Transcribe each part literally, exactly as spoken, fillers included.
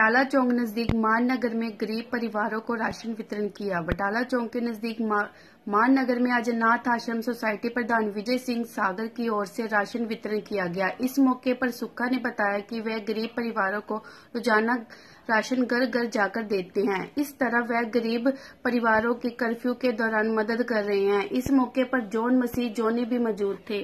बटाला चौक नजदीक मान नगर में गरीब परिवारों को राशन वितरण किया। बटाला चौक के नजदीक मान नगर में आज अनाथ आश्रम सोसाइटी प्रधान विजय सिंह सागर की ओर से राशन वितरण किया गया। इस मौके पर सुक्खा ने बताया कि वह गरीब परिवारों को रोजाना राशन घर घर जाकर देते हैं। इस तरह वह गरीब परिवारों की कर्फ्यू के दौरान मदद कर रहे हैं। इस मौके पर जॉन मसीह जोनी भी मौजूद थे।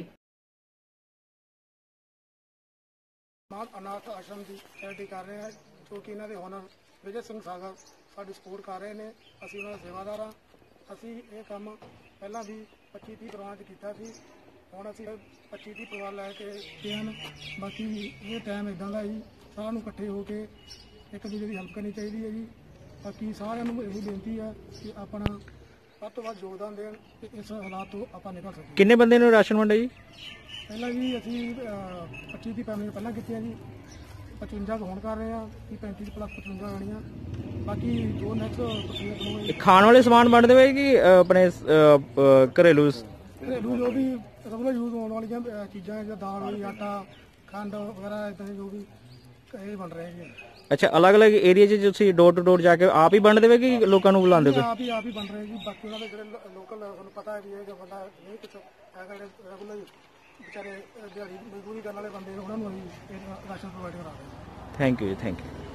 अनाथ आश्रम की चैरिटी कर रहे हैं जो कि इन्होंने ओनर विजय सिंह सागर साड़ी सपोर्ट कर रहे हैं। असी उन्होंने सेवादार हाँ। असी ये काम पहला भी पच्ची तीह परिवार किया सी, हुण असी पच्ची तीह परिवार लैके गए हैं। बाकी ये टाइम इदा का जी सारू इकट्ठे होके एक दूजे की हेल्प करनी चाहिए है जी। बाकी सारिਆਂ ਨੂੰ यही बेनती है कि अपना ਵੱਧ ਤੋਂ ਵੱਧ योगदान देन कि इस हालात तो आप निकल सकें। किन्ने बंदे ने राशन वंडा जी? पहला जी असी पच्ची तीह फैमिली पहला की जी, पचवंजा को हुण कर रहे हैं कि पैंती प्लस पचवंजा आनिया। बाकी जो नैक्सट खाने वाले समान बंट देवे कि अपने घरेलू घरेलू जो भी रेगुलर यूज होने वाली चीज़ा जो दाल आटा खंड वगैरह इदा जो भी ये बन रहे हैं। अच्छा, अलग अलग एरिया च डोर टू डोर जाके आप ही बंट देवे कि लोगों को बुलाते हो? आप ही आप ही बन रहे हैं जी। बाकी उन्होंने जो लोकल तुहानू पता है भी है जो बंदा नहीं कुछ है रेगुलर बेचारे दिहाड़ी मजदूरी करने वाले बंदे उन्होंने राशन प्रोवाइड करा रहे हैं। Thank you ji, thank you.